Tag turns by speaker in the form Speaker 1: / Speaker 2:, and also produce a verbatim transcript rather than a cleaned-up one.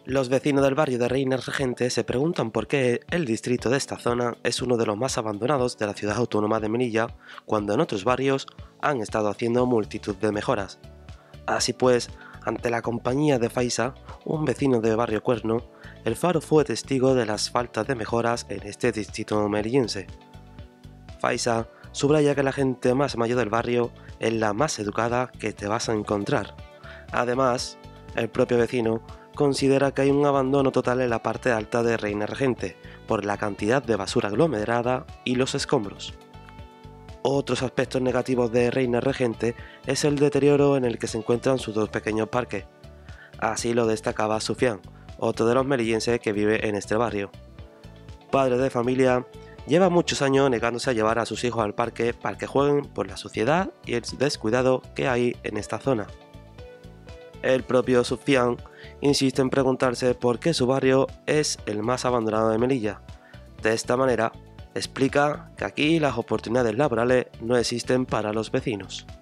Speaker 1: Los vecinos del barrio de Reina Regente se preguntan por qué el distrito de esta zona es uno de los más abandonados de la ciudad autónoma de Melilla, cuando en otros barrios han estado haciendo multitud de mejoras. Así pues, ante la compañía de Faisa, un vecino de Barrio Cuerno, el Faro fue testigo de las faltas de mejoras en este distrito melillense. Faisa subraya que la gente más mayor del barrio es la más educada que te vas a encontrar. Además, el propio vecino considera que hay un abandono total en la parte alta de Reina Regente, por la cantidad de basura aglomerada y los escombros. Otros aspectos negativos de Reina Regente es el deterioro en el que se encuentran sus dos pequeños parques. Así lo destacaba Sufián, otro de los melillenses que vive en este barrio. Padre de familia, lleva muchos años negándose a llevar a sus hijos al parque para que jueguen por la suciedad y el descuidado que hay en esta zona. El propio Sufián insiste en preguntarse por qué su barrio es el más abandonado de Melilla. De esta manera, explica que aquí las oportunidades laborales no existen para los vecinos.